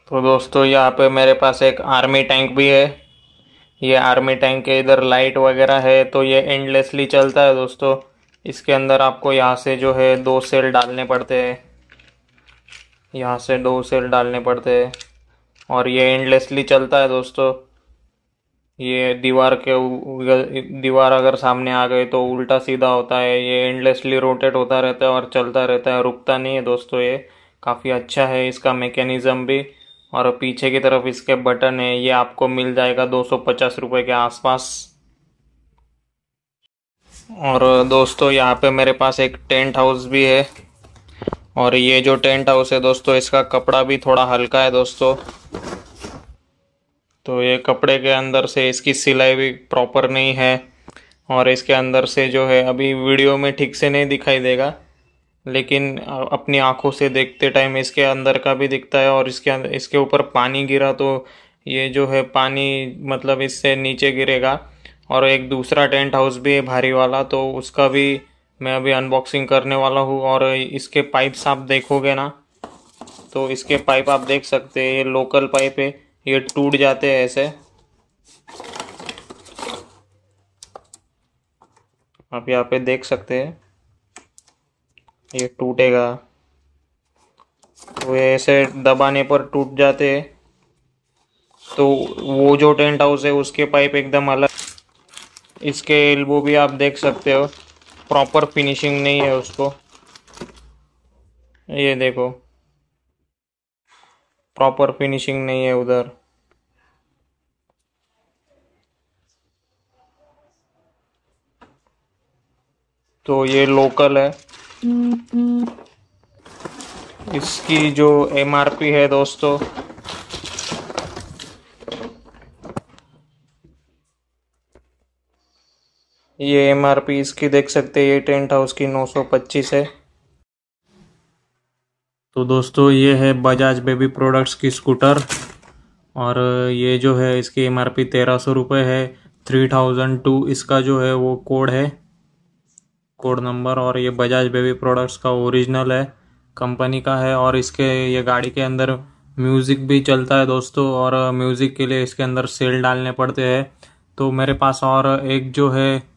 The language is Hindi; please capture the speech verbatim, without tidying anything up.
तो दोस्तों यहाँ पे मेरे पास एक आर्मी टैंक भी है। ये आर्मी टैंक के इधर लाइट वगैरह है, तो ये एंडलेसली चलता है दोस्तों। इसके अंदर आपको यहाँ से जो है दो सेल डालने पड़ते हैं। यहाँ से दो सेल डालने पड़ते हैं और ये एंडलेसली चलता है दोस्तों। ये दीवार के उ- दीवार अगर सामने आ गई तो उल्टा सीधा होता है। ये एंडलेसली रोटेट होता रहता है और चलता रहता है, रुकता नहीं है दोस्तों। ये काफ़ी अच्छा है इसका मैकेनिज्म भी। और पीछे की तरफ इसके बटन है। ये आपको मिल जाएगा दो सौ पचास रुपये के आसपास। और दोस्तों यहाँ पे मेरे पास एक टेंट हाउस भी है। और ये जो टेंट हाउस है दोस्तों, इसका कपड़ा भी थोड़ा हल्का है दोस्तों। तो ये कपड़े के अंदर से इसकी सिलाई भी प्रॉपर नहीं है। और इसके अंदर से जो है, अभी वीडियो में ठीक से नहीं दिखाई देगा, लेकिन अ- अपनी आंखों से देखते टाइम इसके अंदर का भी दिखता है। और इसके अंदर इसके ऊपर पानी गिरा तो ये जो है पानी मतलब इससे नीचे गिरेगा। और एक दूसरा टेंट हाउस भी है भारी वाला, तो उसका भी मैं अभी अनबॉक्सिंग करने वाला हूँ। और इसके पाइप्स आप देखोगे ना, तो इसके पाइप आप देख सकते हैं, ये लोकल पाइप है। ये टूट जाते हैं ऐसे, आप यहाँ पे देख सकते हैं, ये टूटेगा। तो ये ऐसे दबाने पर टूट जाते हैं। तो वो जो टेंट हाउस है उसके पाइप एकदम अलग। इसके एल्बो भी आप देख सकते हो, प्रॉपर फिनिशिंग नहीं है उसको। ये देखो, प्रॉपर फिनिशिंग नहीं है उधर। तो ये लोकल है। इसकी जो एमआरपी है दोस्तों, ये एमआरपी इसकी देख सकते हैं, ये टेंट हाउस की नौ सौ पच्चीस है। तो दोस्तों ये है बजाज बेबी प्रोडक्ट्स की स्कूटर। और ये जो है इसकी एमआरपी तेरह सौ रुपये है। थ्री थाउजेंड टू इसका जो है वो कोड है, कोड नंबर। और ये बजाज बेबी प्रोडक्ट्स का ओरिजिनल है, कंपनी का है। और इसके ये गाड़ी के अंदर म्यूज़िक भी चलता है दोस्तों। और म्यूज़िक के लिए इसके अंदर सेल डालने पड़ते हैं। तो मेरे पास और एक जो है